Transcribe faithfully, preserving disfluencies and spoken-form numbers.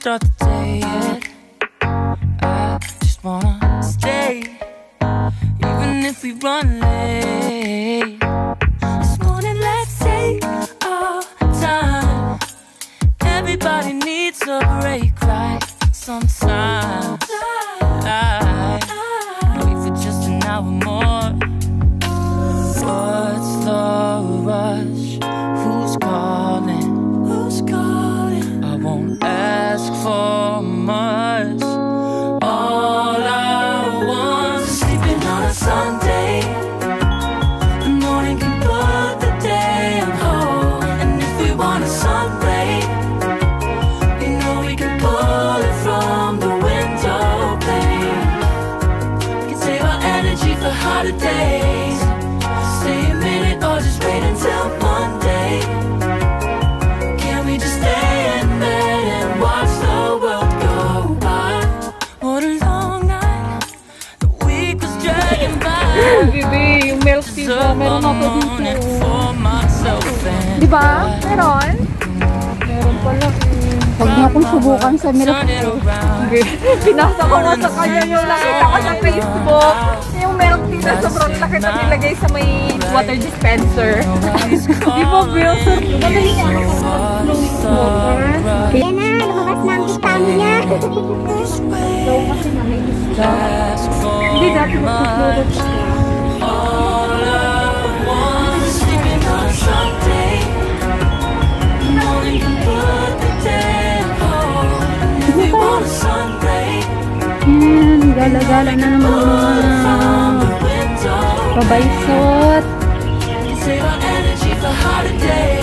start the day yet. I just wanna stay, even if we run late. This morning, let's take our time. Everybody needs a break, right? Sometimes I wait for just an hour more. What's the rush? Who's calling? Who's calling? I won't ask for much. All I want is sleeping on a Sunday. The morning can put the day on hold. And if we want a sun ray, you know we can pull it from the window pane. We can save our energy for harder days. Stay a minute or just wait until Monday. Can we just stay in bed and watch the world go by? What a long night, the week was dragging by. Bibi, yung milk tea po, meron ako dito. Diba? Meron? Meron pala. Huwag mo akong subukan sa milk tea. Pinasa ko nga sa kanya yung nakita ko sa Facebook. Yung milk tea na sobrang laki na nilagay sa may water dispenser. Di ba, Bill? Madali niya ako sa flowing water. Yan na, lumabas na ang kitami niya. Daw kasi naminis ka. Hindi dati magsusulat siya. Yan, gala-gala na naman mga pabaysot.